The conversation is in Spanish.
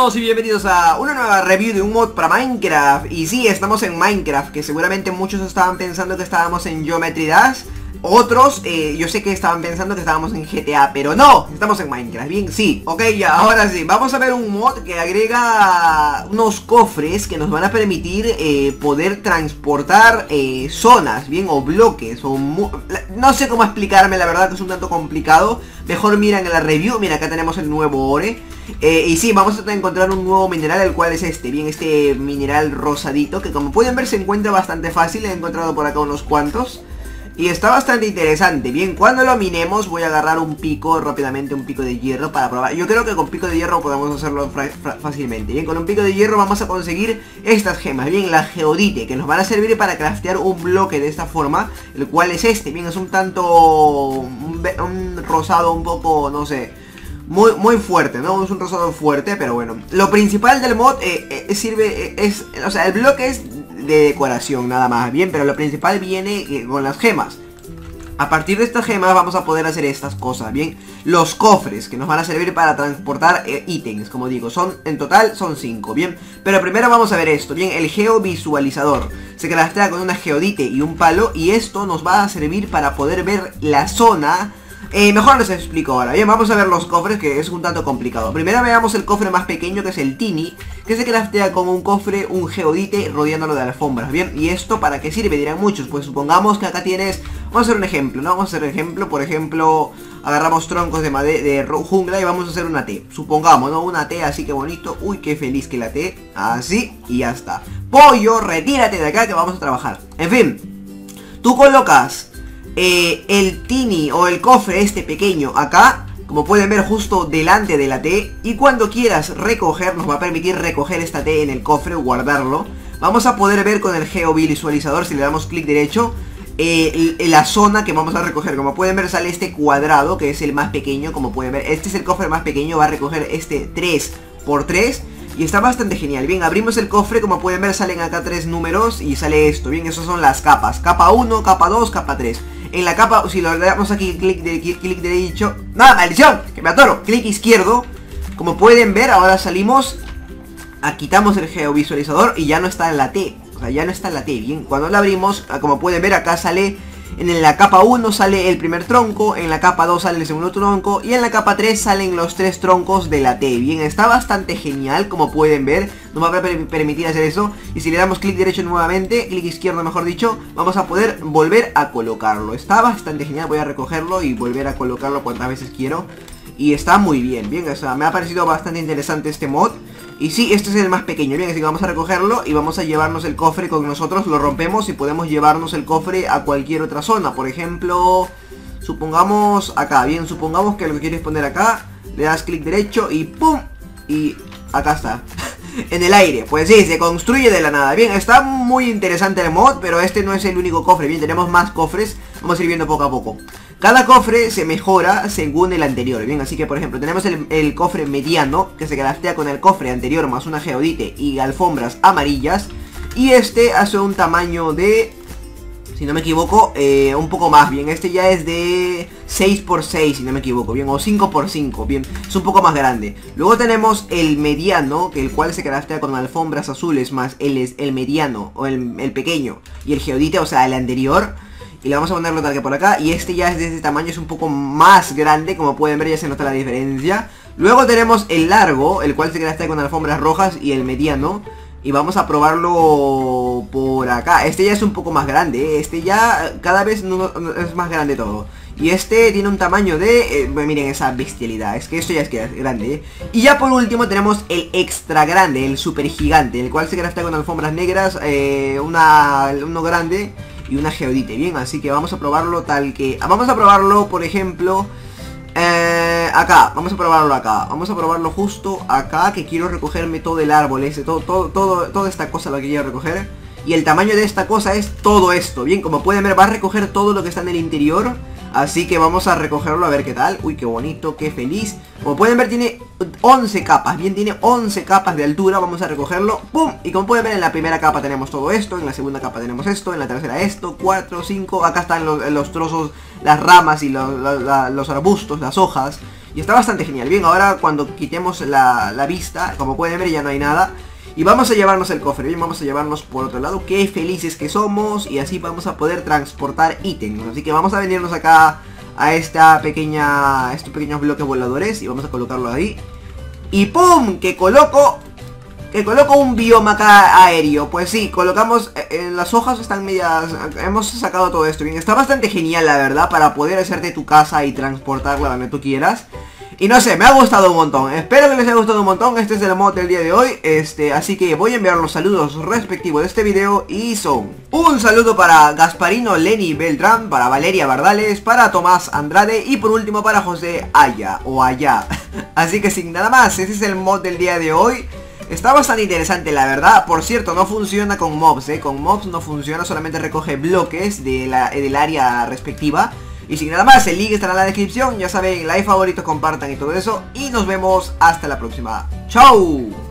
todos y bienvenidos a una nueva review de un mod para Minecraft. Y sí, estamos en Minecraft, que seguramente muchos estaban pensando que estábamos en Geometry Dash. Otros, yo sé que estaban pensando que estábamos en GTA, pero no, estamos en Minecraft. Bien, sí, ok, ya, ahora sí. Vamos a ver un mod que agrega unos cofres que nos van a permitir poder transportar zonas, bien, o bloques, o no sé cómo explicarme, la verdad que es un tanto complicado. Mejor miren en la review. Mira, acá tenemos el nuevo ore. Y sí, vamos a encontrar un nuevo mineral, el cual es este, bien, este mineral rosadito, que como pueden ver se encuentra bastante fácil. He encontrado por acá unos cuantos y está bastante interesante. Bien, cuando lo minemos voy a agarrar un pico, rápidamente un pico de hierro para probar. Yo creo que con pico de hierro podemos hacerlo fácilmente. Bien, con un pico de hierro vamos a conseguir estas gemas. Bien, la geodite, que nos van a servir para craftear un bloque de esta forma, el cual es este. Bien, es un tanto un rosado un poco, no sé, muy fuerte, ¿no? Es un rosado fuerte, pero bueno. Lo principal del mod o sea, el bloque es de decoración nada más, bien, pero lo principal viene con las gemas. A partir de estas gemas vamos a poder hacer estas cosas, bien. Los cofres, que nos van a servir para transportar ítems, como digo, en total son 5, bien. Pero primero vamos a ver esto, bien, el geovisualizador. Se craftea con una geodite y un palo, y esto nos va a servir para poder ver la zona. Mejor les explico ahora. Bien, vamos a ver los cofres, que es un tanto complicado. Primero veamos el cofre más pequeño, que es el Tiny, que se craftea con un cofre, un geodite rodeándolo de alfombras. Bien, ¿y esto para qué sirve? Dirán muchos. Pues supongamos que acá tienes, vamos a hacer un ejemplo, ¿no? Vamos a hacer un ejemplo, por ejemplo, agarramos troncos de jungla y vamos a hacer una T. Supongamos, ¿no? Una T así que bonito. Uy, qué feliz que la T. Así, y ya está. Pollo, retírate de acá que vamos a trabajar. En fin, tú colocas el tiny o el cofre este pequeño acá, como pueden ver, justo delante de la T. Y cuando quieras recoger, nos va a permitir recoger esta T en el cofre, guardarlo. Vamos a poder ver con el geovisualizador, si le damos clic derecho, la zona que vamos a recoger. Como pueden ver sale este cuadrado, que es el más pequeño. Como pueden ver, este es el cofre más pequeño, va a recoger este 3×3. Y está bastante genial. Bien, abrimos el cofre, como pueden ver salen acá 3 números y sale esto. Bien, esas son las capas. Capa 1, capa 2, capa 3. En la capa, si lo damos aquí, clic derecho. ¡No, maldición! ¡Que me atoro! Clic izquierdo. Como pueden ver, ahora salimos. Quitamos el geovisualizador y ya no está en la T. O sea, ya no está en la T. Bien, cuando la abrimos, como pueden ver, acá sale. En la capa 1 sale el primer tronco, en la capa 2 sale el segundo tronco y en la capa 3 salen los 3 troncos de la T. Bien, está bastante genial, como pueden ver. Nos va a permitir hacer eso. Y si le damos clic derecho nuevamente, clic izquierdo mejor dicho, vamos a poder volver a colocarlo. Está bastante genial, voy a recogerlo y volver a colocarlo cuantas veces quiero. Y está muy bien, bien, o sea, me ha parecido bastante interesante este mod. Y sí, este es el más pequeño, bien, así que vamos a recogerlo y vamos a llevarnos el cofre con nosotros. Lo rompemos y podemos llevarnos el cofre a cualquier otra zona. Por ejemplo, supongamos acá, bien, supongamos que lo que quieres poner acá. Le das clic derecho y ¡pum! Y acá está. En el aire, pues sí, se construye de la nada. Bien, está muy interesante el mod, pero este no es el único cofre. Bien, tenemos más cofres, vamos a ir viendo poco a poco. Cada cofre se mejora según el anterior. Bien, así que por ejemplo tenemos el cofre mediano, que se craftea con el cofre anterior más una geodite y alfombras amarillas. Y este hace un tamaño de, si no me equivoco, un poco más. Bien, este ya es de 6×6, si no me equivoco, bien, o 5×5, bien, es un poco más grande. Luego tenemos el mediano, que el cual se craftea con alfombras azules más el mediano, o el pequeño, y el geodite, o sea, el anterior. Y le vamos a ponerlo tal que por acá. Y este ya es de este tamaño, es un poco más grande. Como pueden ver, ya se nota la diferencia. Luego tenemos el largo, el cual se craftea con alfombras rojas, y el mediano. Y vamos a probarlo por acá. Este ya es un poco más grande, ¿eh? Este ya cada vez es más grande todo. Y este tiene un tamaño de... miren esa bestialidad. Es que esto ya es grande, ¿eh? Y ya por último tenemos el extra grande, el super gigante, el cual se craftea con alfombras negras, uno grande y una geodite. Bien, así que vamos a probarlo tal que... Vamos a probarlo, por ejemplo, acá. Vamos a probarlo acá. Vamos a probarlo justo acá, que quiero recogerme todo el árbol ese, toda esta cosa lo que quiero recoger. Y el tamaño de esta cosa es todo esto. Bien, como pueden ver, va a recoger todo lo que está en el interior. Así que vamos a recogerlo a ver qué tal. Uy, qué bonito, qué feliz. Como pueden ver, tiene 11 capas. Bien, tiene 11 capas de altura. Vamos a recogerlo. ¡Pum! Y como pueden ver, en la primera capa tenemos todo esto. En la segunda capa tenemos esto. En la tercera esto. 4, 5. Acá están los trozos, las ramas y los arbustos, las hojas. Y está bastante genial. Bien, ahora cuando quitemos la vista, como pueden ver ya no hay nada. Y vamos a llevarnos el cofre, bien, vamos a llevarnos por otro lado. Qué felices que somos. Y así vamos a poder transportar ítems. Así que vamos a venirnos acá a estos pequeños bloques voladores. Y vamos a colocarlo ahí. Y ¡pum! Que coloco un bioma acá aéreo. Pues sí, colocamos, las hojas están medias, hemos sacado todo esto. Bien, está bastante genial la verdad, para poder hacerte tu casa y transportarla donde tú quieras. Y no sé, me ha gustado un montón. Espero que les haya gustado un montón. Este es el mod del día de hoy. Así que voy a enviar los saludos respectivos de este video. Y son: un saludo para Gasparino Lenny Beltrán, para Valeria Bardales, para Tomás Andrade y por último para José Aya o Allá. Así que sin nada más, este es el mod del día de hoy. Está bastante interesante la verdad. Por cierto, no funciona con mobs, con mobs no funciona, solamente recoge bloques del área respectiva. Y sin nada más, el link estará en la descripción. Ya saben, like, favorito, compartan y todo eso. Y nos vemos hasta la próxima. ¡Chao!